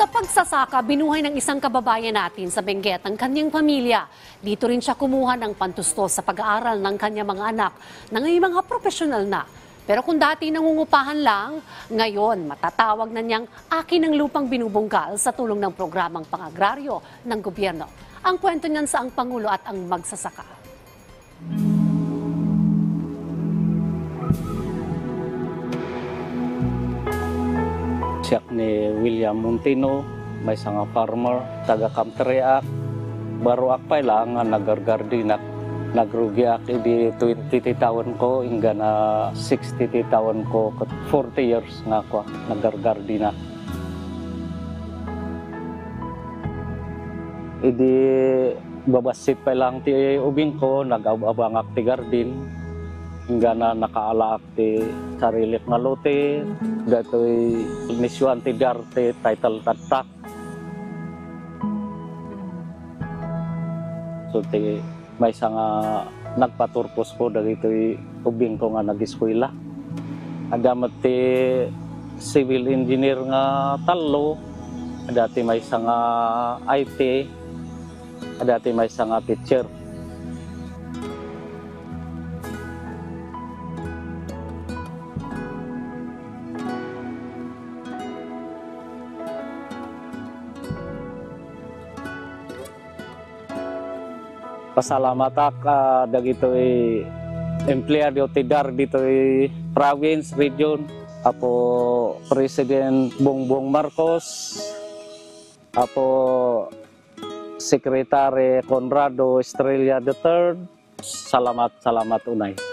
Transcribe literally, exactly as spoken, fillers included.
Sa pagsasaka, binuhay ng isang kababayan natin sa Benguet ang kanyang pamilya. Dito rin siya kumuha ng pantustos sa pag-aaral ng kanyang mga anak na ngayon mga profesional na. Pero kung dati nangungupahan lang, ngayon matatawag na niyang akin ang lupang binubungkal sa tulong ng programang pang-agraryo ng gobyerno. Ang kwento niyan sa ang Pangulo at ang magsasaka. Siya ni William Montino, may nga farmer, taga Kamtreak. Baro akpay lang nga nagargardinak. Nagrugi ak di twenty taon ko, inga na sixty taon ko, forty years nga ko nagargardinak. Idi babasit pa lang ti ubing ko, nag-abang ak ti gardin. Hingga na nakaalaak ti sarilik nga lote, dato'y nisyuan ti darte, title tatak. So ti may isa nga nagpaturpos ko, dagito'y ubing ko nga nag-eskwela. Adamat ti civil engineer nga talo, dati may isa nga I T, dati may isa nga teacher. Pasalamat ak uh, dagito'y empleyado ti dar dito'y province, region. Apo President Bongbong Marcos, apo Secretary Conrado Estrella the third. Salamat, salamat unay.